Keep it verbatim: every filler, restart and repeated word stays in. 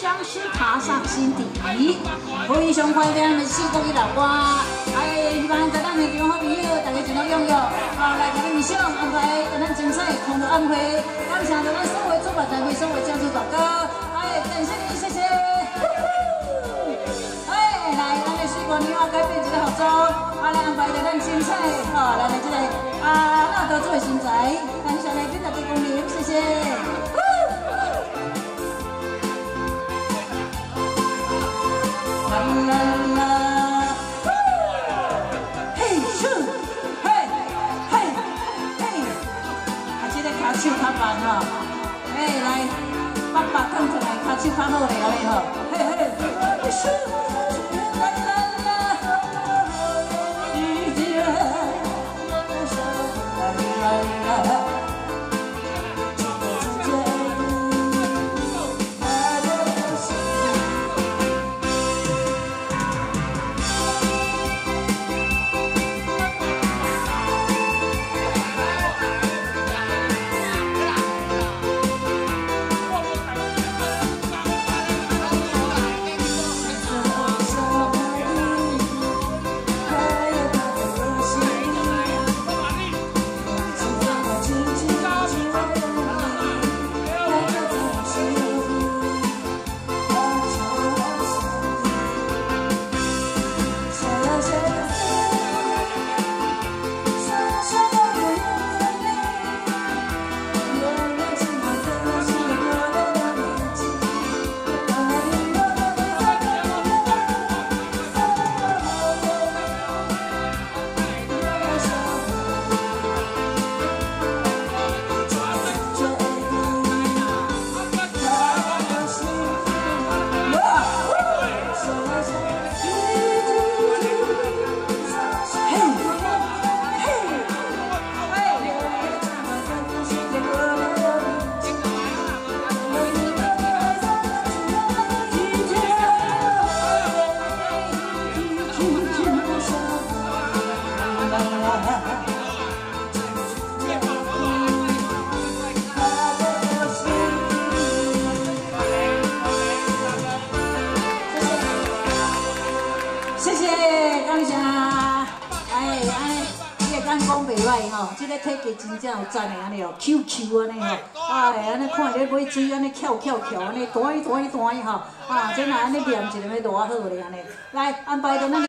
相思爬上心底，非常欢迎咱们四国的老歌。哎，希望在咱的中好朋友大家一路踊跃，啊，来给咱们想安排给咱精彩康乐晚会。感谢咱所有主办单位、所有赞助大哥，哎，感谢你，谢谢。哎，来，咱的四国年华改变一个合作，啊，来安排给咱精彩，哦，来来这个啊，那都做的身材，感谢来这大家光临，谢谢。 啦啦啦，嘿咻，嘿嘿嘿，啊，这个脚手较慢吼，哎来，爸爸看出来脚手较好咧，安尼吼，嘿嘿，嘿咻，啦啦啦，一天，啦啦啦。 谢谢，感谢。哎，安尼，你会敢讲袂歹吼？这个体格真正有赞的安尼哦 ，Q Q 安尼吼，哎，安尼看咧买水安尼翘翘翘安尼，弹弹弹吼，啊，这若安尼练一个要偌好咧安尼。来，安排到咱。